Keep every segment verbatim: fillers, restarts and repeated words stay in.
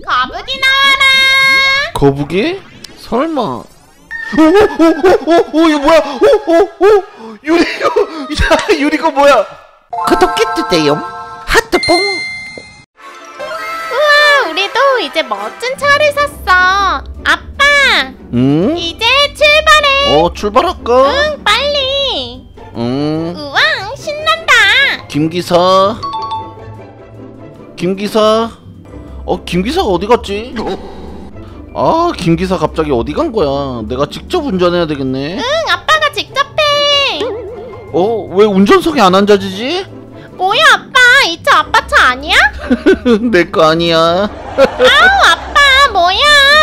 거북이 나와라. 거북이? 설마. 오오오오오 이거 뭐야? 오오오 유리고 야 유리고 뭐야? 구독해주세요. 하트뽕. 우와, 우리도 이제 멋진 차를 샀어. 아빠. 응? 이제 출발해. 어 출발할까? 응, 빨리. 응. 우와, 신난다. 김기사. 김기사. 어 김기사가 어디 갔지? 아 김기사 갑자기 어디 간 거야? 내가 직접 운전해야 되겠네. 응, 아빠가 직접 해. 어 왜 운전석에 안 앉아지지? 뭐야, 아빠? 이 차 아빠 차 아니야? 내 거 아니야. 아우, 아빠 뭐야?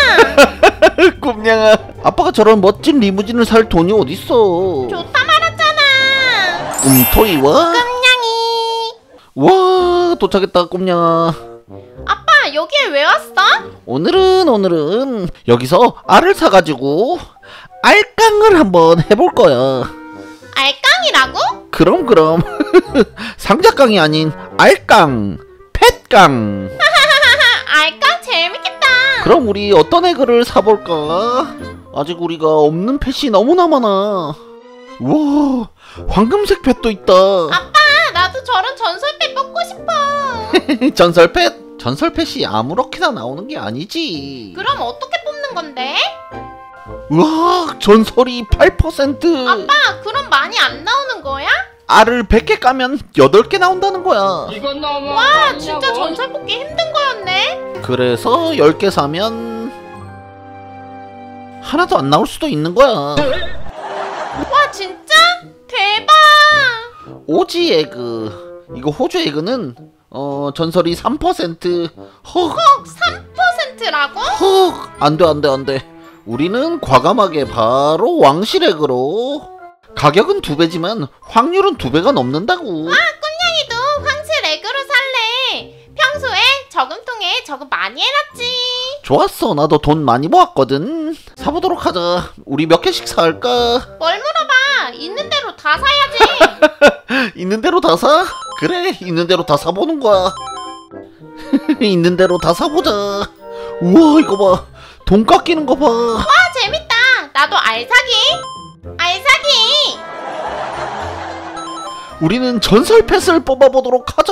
꼼냥아, 아빠가 저런 멋진 리무진을 살 돈이 어딨어? 좋다 말았잖아. 움토이와? 깜냥이. 와 도착했다 꼼냥아. 아빠, 여기에 왜 왔어? 오늘은 오늘은 여기서 알을 사가지고 알깡을 한번 해볼 거야. 알깡이라고? 그럼 그럼. 상자깡이 아닌 알깡, 펫깡. 알깡 재밌겠다. 그럼 우리 어떤 에그를 사볼까? 아직 우리가 없는 펫이 너무나 많아. 우와 황금색 펫도 있다. 아빠, 나도 저런 전설패 뽑고 싶어. 전설 펫? 전설 펫이 아무렇게나 나오는 게 아니지. 그럼 어떻게 뽑는 건데? 우와 전설이 팔 퍼센트. 아빠, 그럼 많이 안 나오는 거야? 알을 백 개 까면 여덟 개 나온다는 거야. 이건 너무 와, 진짜 전설 뽑기 힘든 거였네. 그래서 열 개 사면 하나도 안 나올 수도 있는 거야. 와, 진짜? 대박. 오지 에그. 이거 호주 에그는 어 전설이 삼 퍼센트. 헉 삼 퍼센트라고? 헉 안돼 안돼 안돼. 우리는 과감하게 바로 왕실 에그로. 가격은 두 배지만 확률은 두 배가 넘는다고. 아, 꾼냥이도 황실 에그로 살래. 평소에 저금통에 저금 많이 해놨지. 좋았어 나도 돈 많이 모았거든. 사보도록 하자. 우리 몇 개씩 살까? 뭘 물어봐. 있는 대로 다 사야지. 있는 대로 다 사? 그래 있는 대로 다 사보는 거야. 있는 대로 다 사보자. 우와 이거 봐. 돈 깎이는 거 봐. 와, 재밌다. 나도 알 사기. 알 사기. 우리는 전설 펫을 뽑아보도록 하자.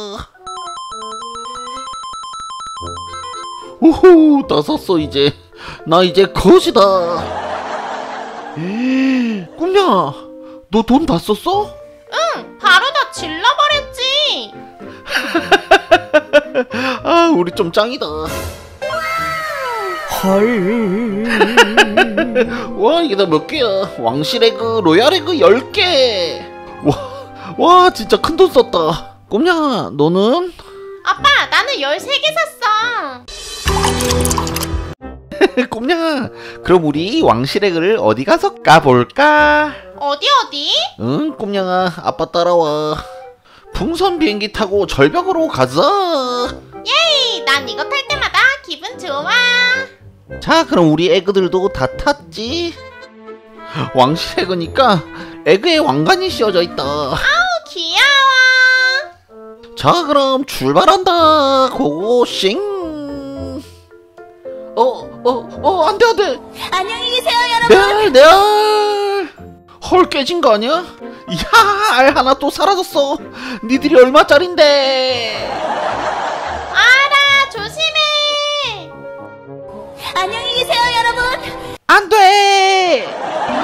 오호 다 샀어 이제. 나 이제 거지다. 꿈냥아 너 돈 다 썼어? 응, 바로 다 질러버렸지. 아 우리 좀 짱이다. 헐. 와 이게 다 몇 개야. 왕실 에그 로얄 에그 열 개. 와, 와 진짜 큰 돈 썼다. 꼼냥아 너는? 아빠, 나는 열세 개 샀어. 꼼냥아 그럼 우리 왕실 에그를 어디 가서 까볼까? 어디 어디? 응 꼼냥아 아빠 따라와. 풍선 비행기 타고 절벽으로 가자. 예이, 난 이거 탈 때마다 기분 좋아. 자 그럼 우리 에그들도 다 탔지? 왕실 에그니까 에그의 왕관이 씌워져 있다. 아우, 귀여워. 자 그럼 출발한다. 고고싱. 어어어 안돼 안돼. 안녕히 계세요, 여러분. 내알 내알. 헐 깨진 거 아니야? 야 알 하나 또 사라졌어. 니들이 얼마짜린데? 알아, 조심해. 안녕히 계세요, 여러분. 안돼.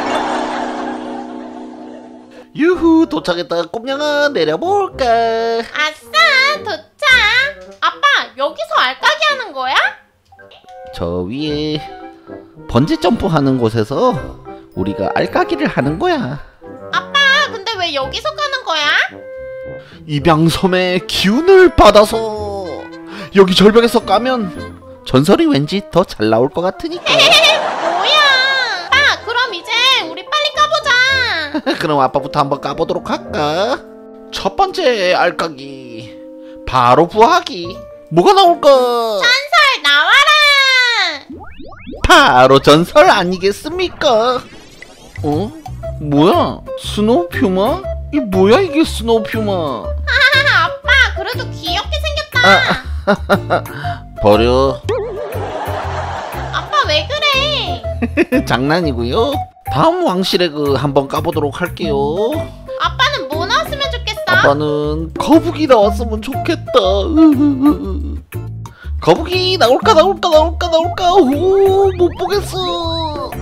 유후 도착했다. 꼼냥아 내려볼까? 아싸, 도착. 아빠, 여기서 알까기 하는 거야? 저 위에 번지 점프 하는 곳에서 우리가 알까기를 하는 거야. 아빠, 근데 왜 여기서 가는 거야? 입양섬의 기운을 받아서 여기 절벽에서 까면 전설이 왠지 더 잘 나올 것 같으니까. 뭐야. 아빠, 그럼 이제 우리 빨리 까보자. 그럼 아빠부터 한번 까보도록 할까? 첫 번째 알까기 바로 부하기. 뭐가 나올까? 전설 나와라. 바로 전설 아니겠습니까? 어? 뭐야? 스노우 퓨마? 이 뭐야 이게 스노우 퓨마? 하하하, 아빠, 그래도 귀엽게 생겼다. 아, 버려. 아빠 왜 그래? 장난이고요. 다음 왕실에그 한번 까보도록 할게요. 아빠는 뭐 나왔으면 좋겠어? 아빠는 거북이 나왔으면 좋겠다. 거북이 나올까 나올까 나올까 나올까. 오, 못 보겠어.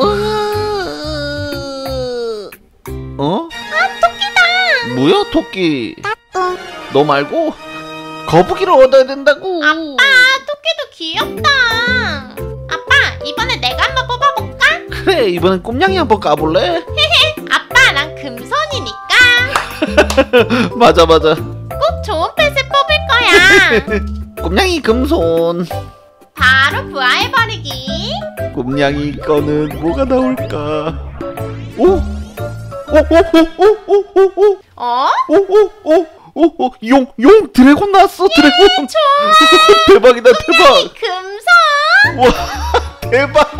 어? 아, 토끼다. 뭐야 토끼? 너 말고 거북이를 얻어야 된다고. 아빠, 토끼도 귀엽다. 아빠, 이번에 내가 한번 뽑아볼까? 그래, 이번엔 꼼냥이 한번 까볼래? 아빠, 난 금손이니까 맞아 맞아. 꼭 좋은 펫을 뽑을 거야. 꼼냥이 금손. 바로 부화해버리기. 꼼냥이 거는 뭐가 나올까? 오? 오오오오오오오 어? 오오오오오 용! 용! 드래곤 나왔어! 드래곤! 좋아. 대박이다 대박! 금손. 와 대박!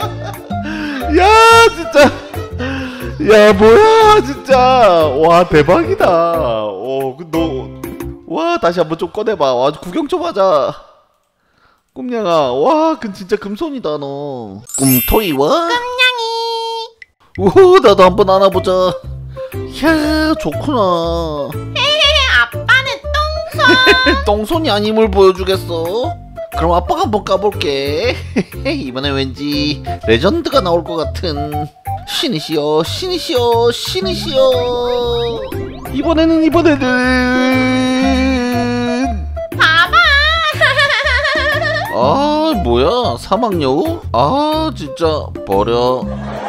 야 진짜 야 뭐야 진짜 와 대박이다. 어너와 다시 한번 좀 꺼내봐. 와 구경 좀 하자. 꼼냥아 와 그 진짜 금손이다 너. 꿈토이와 꼼냥이. 오 나도 한번 안아보자. 이야 좋구나. 헤헤헤, 아빠는 똥손. 똥손이 아님을 보여주겠어. 그럼 아빠가 한번 까볼게. 이번엔 왠지 레전드가 나올 것 같은. 신이시여 신이시여 신이시여. 이번에는 이번에는 봐봐. 아 뭐야 사막여우? 아 진짜 버려.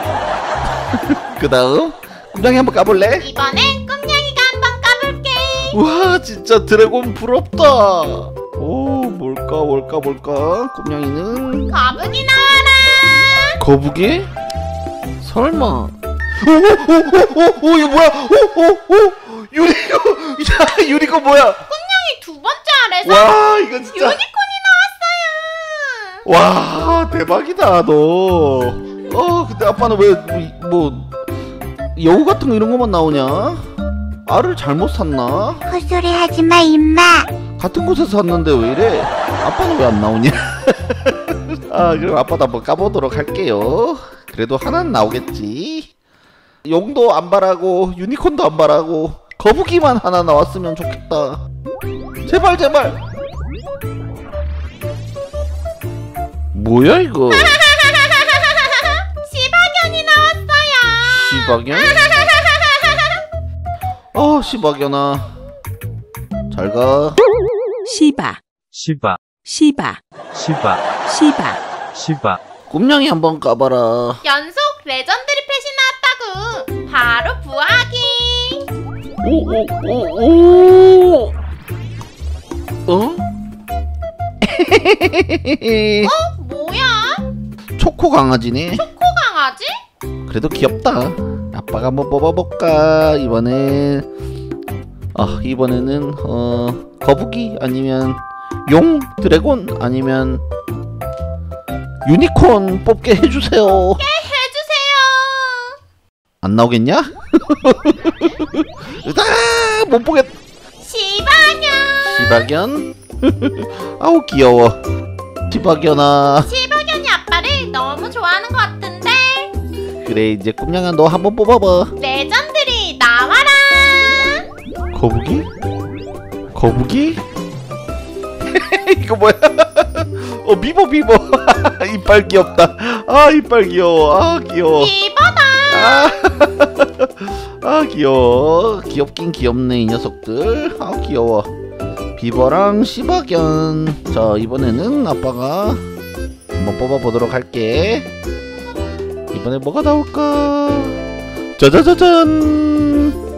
그 다음 꼼냥이 한번 까볼래? 이번엔 꼼냥이가 한번 까볼게. 우와 진짜 드래곤 부럽다. 오 뭘까 뭘까 뭘까. 꼼냥이는 거북이 나와라. 거북이? 설마. 오오오오오 이거 뭐야? 오오오 유리코. 야 유리코 뭐야? 꼼냥이 두 번째 알에서 와 이거 진짜. 유니콘이 나왔어요. 와 대박이다 너. 어 근데 아빠는 왜 뭐 여우 같은 거 이런 것만 나오냐? 알을 잘못 샀나? 헛소리 하지마 임마. 같은 곳에서 샀는데 왜 이래? 아빠는 왜 안 나오냐? 아 그럼 아빠도 한번 까보도록 할게요. 그래도 하나는 나오겠지. 용도 안 바라고 유니콘도 안 바라고 거북이만 하나 나왔으면 좋겠다. 제발 제발. 뭐야 이거? 시바견이 나왔어요. 시바견? 어 시바견아 잘가. 시바, 시바, 시바, 시바, 시바. 시바. 꼼냥이 한번 까봐라. 연속 레전드리 펫이 나왔다고. 바로 부화기. 오오오오 어? 어? 뭐야? 초코 강아지네. 초코 강아지? 그래도 귀엽다. 아빠가 한번 뽑아볼까. 이번엔 아 이번에는 어 거북이 아니면 용 드래곤 아니면 유니콘 뽑게 해주세요. 네, 해주세요. 안 나오겠냐? 아, 못 보겠. 시바견. 시바견. 아우 귀여워. 시바견아. 시바견이 아빠를 너무 좋아하는 것 같은데. 그래 이제 꼼냥아 너 한번 뽑아봐. 레전드리 나와라. 거북이? 거북이? 이거 뭐야? 어 비버 비버. 이빨 귀엽다. 아 이빨 귀여워. 아 귀여워. 비버다. 아, 아 귀여워. 귀엽긴 귀엽네 이 녀석들. 아 귀여워. 비버랑 시바견. 자 이번에는 아빠가 한번 뽑아보도록 할게. 이번에 뭐가 나올까? 짜자자잔.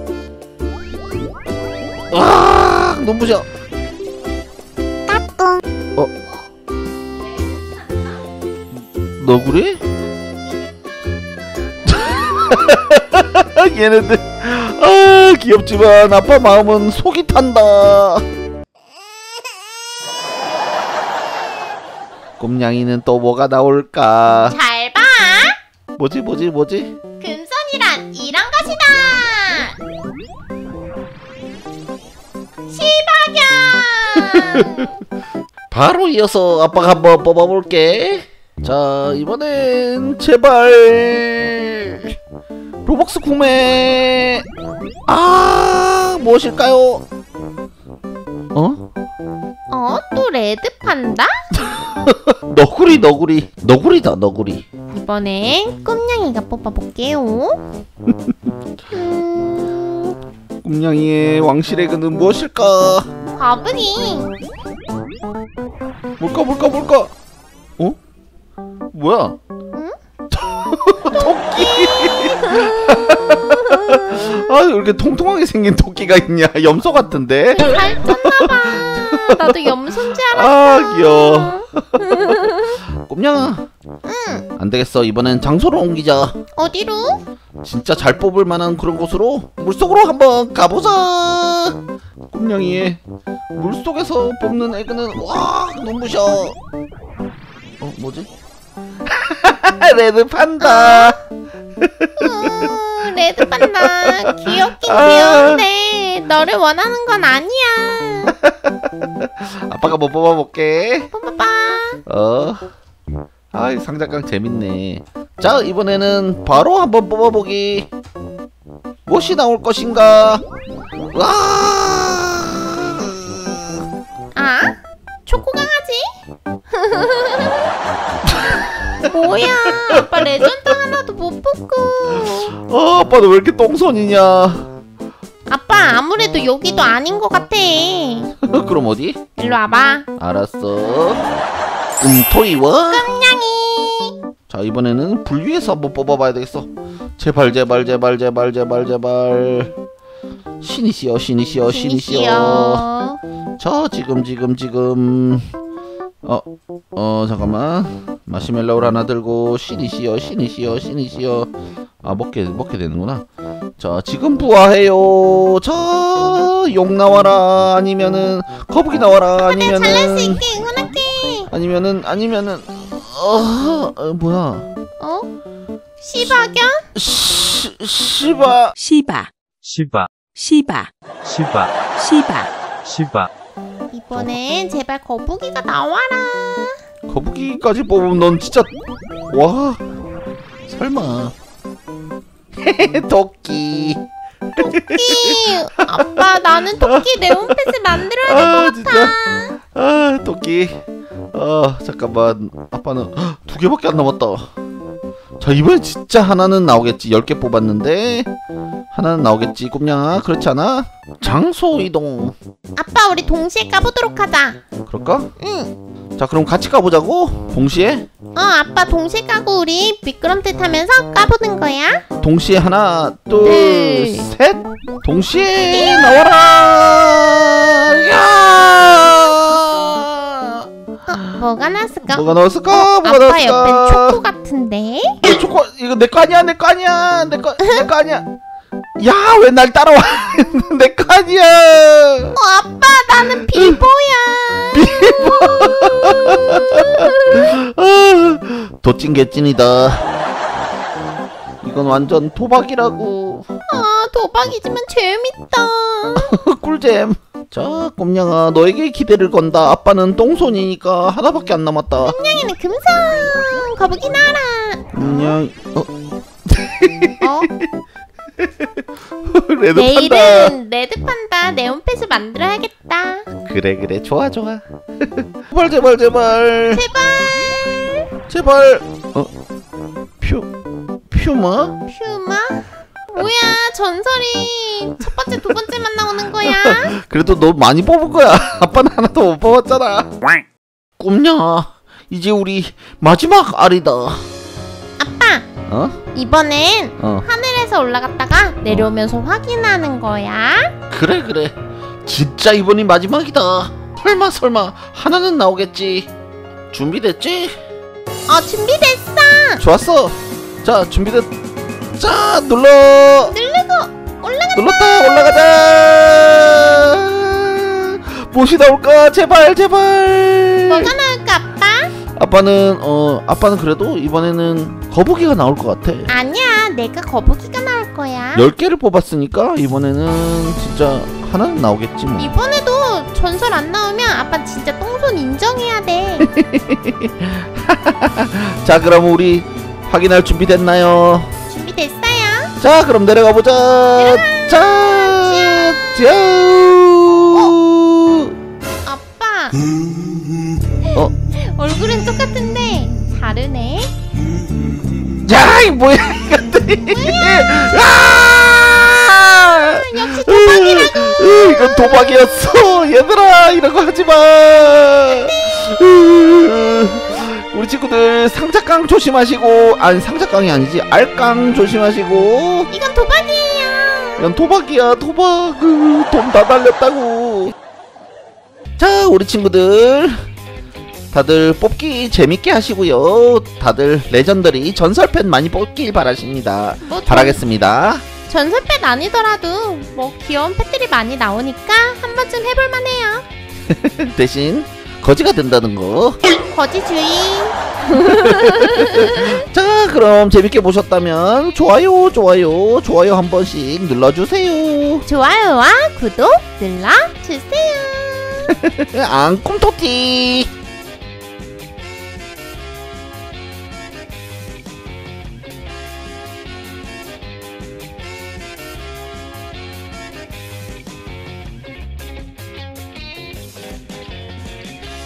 와 눈부셔. 어? 너구리? 얘네들 아 귀엽지만 아빠 마음은 속이 탄다. 꼼냥이는 또 뭐가 나올까? 잘 봐. 뭐지 뭐지 뭐지? 금손이란 이런 것이다. 시바견. 바로 이어서 아빠가 한번 뽑아볼게. 자, 이번엔 제발 로벅스 구매. 아, 무엇일까요? 어? 어? 또 레드 판다? 너구리 너구리 너구리다 너구리. 이번엔 꿈냥이가 뽑아볼게요. 음... 꿈냥이의 왕실의 그는 무엇일까? 거북이. 뭘까 뭘까 뭘까? 어? 뭐야? 응? 토끼. 아, 왜 이렇게 통통하게 생긴 토끼가 있냐? 염소 같은데? 살쪘나봐. 나도 염소인 줄 알았어. 아, 귀여워. 꼼냥아. 응. 안 되겠어. 이번엔 장소로 옮기자. 어디로? 진짜 잘 뽑을 만한 그런 곳으로 물속으로 한번 가보자. 꼼냥이의 물속에서 뽑는 에그는 와, 눈부셔. 어, 뭐지? 레드 판다. 음, 레드 판다. 귀엽긴 아. 귀여운데 너를 원하는 건 아니야. 아빠가 뭐 뽑아볼게. 뽑아봐. 어. 아이, 상자깡 재밌네. 자, 이번에는 바로 한번 뽑아보기. 무엇이 나올 것인가? 와! 아? 초코강아지? 뭐야, 아빠 레전드 하나도 못 뽑고. 어, 아빠 너 왜 이렇게 똥손이냐? 아빠 아무래도 여기도 아닌 것 같아. 그럼 어디? 일로 와봐. 알았어. 음토이워. 깜냥이. 자, 이번에는 불 위에서 한번 뽑아봐야 되겠어. 제발 제발 제발 제발 제발 제발. 신이시여 신이시여 신이시여. 자, 지금 지금 지금 어, 어 잠깐만. 마시멜로우를 하나 들고 신이시여 신이시여 신이시여. 아, 먹게 먹게 되는구나. 자, 지금 부화해요. 자, 용 나와라. 아니면은 거북이 나와라. 내가 잘날 수 아니면은 있게 응원할게. 아니면은 아니면은 어, 어 뭐야? 어? 시바견? 시 시바 시바 시바 시바 시바 시바 시바 이번엔 제발 거북이가 나와라. 거북이까지 뽑으면 넌 진짜 와 설마. 토끼. 토끼. 아빠 나는 토끼 네온펫을 만들어야 될 아, 것 진짜. 같아. 아, 토끼. 아, 잠깐만. 아빠는 헉, 두 개밖에 안 남았다. 자, 이번엔 진짜 하나는 나오겠지. 열 개 뽑았는데 하나는 나오겠지. 꿈냥아, 그렇지 않아? 장소 이동. 아빠 우리 동시에 까보도록 하자. 그럴까? 응. 자, 그럼 같이 까보자고. 동시에. 어 아빠 동시에 까고 우리 미끄럼틀 타면서 까보는 거야. 동시에 하나, 둘, 둘. 셋. 동시에 나와라. 야! 어 뭐가 나왔을까? 뭐가 나왔을까? 뭐가 아빠 나왔을까? 옆엔 초코 같은데? 이거 초코 이거 내 거 아니야? 내 거 아니야? 내 거 내 거 아니야? 야, 왜 날 따라와? 내 거 아니야? 어 아빠 나는 비보야. 도찐 개찐이다. 이건 완전 도박이라고. 아 도박이지만 재밌다. 꿀잼. 자, 꼼냥아, 너에게 기대를 건다. 아빠는 똥손이니까 하나밖에 안 남았다. 냥이는 금성. 거북이 나라. 꼼냥. 어, 어? 레드 판다. 내일은 레드 판다 네온펫을 만들어야겠다. 그래 그래, 좋아 좋아. 제발 제발 제발 제발. 제발. 어, 퓨 퓨마? 퓨마? 뭐야 전설이 첫 번째 두 번째만 나오는 거야? 그래도 너 많이 뽑은 거야. 아빠는 하나도 못 뽑았잖아. 꼼냥아, 이제 우리 마지막 알이다. 아빠 어? 이번엔 어. 하늘에서 올라갔다가 내려오면서 확인하는 거야. 그래 그래. 진짜 이번이 마지막이다. 설마 설마 하나는 나오겠지. 준비됐지? 어 준비됐어. 좋았어. 자, 준비됐. 자, 눌러. 누르고 올라가. 눌렀다. 올라가자. 무엇이 나올까? 제발 제발. 뭐가 나올까 아빠? 아빠는 어 아빠는 그래도 이번에는 거북이가 나올 것 같아. 아니야 내가 거북이가 나올 거야. 열 개를 뽑았으니까 이번에는 진짜 하나는 나오겠지 뭐. 이번에도 전설 안 나오면 아빠 진짜 똥손 인정해야 돼. 자, 그럼 우리 확인할 준비 됐나요? 준비됐어요? 자, 그럼 내려가 보자. 자, 자. 아빠. 어? 얼굴은 똑같은데 다르네. 자, 이 뭐야 이것들이? 아! 역시 도박이라고. 으, 이건 도박이었어. 얘들아, 이런 거 하지 마. 으, 우리 친구들 상자깡 조심하시고, 아니 상자깡이 아니지, 알깡 조심하시고. 이건 도박이에요. 이건 도박이야, 도박. 돈 다 날렸다고. 자, 우리 친구들 다들 뽑기 재밌게 하시고요. 다들 레전더리 전설펫 많이 뽑길 바라십니다. 뭐 전- 바라겠습니다. 전설펫 아니더라도 뭐 귀여운 펫들이 많이 나오니까 한 번쯤 해볼만 해요. 대신 거지가 된다는 거. 거지 주의. 자, 그럼 재밌게 보셨다면 좋아요 좋아요 좋아요 한 번씩 눌러주세요. 좋아요와 구독 눌러주세요. 앙꿈토티.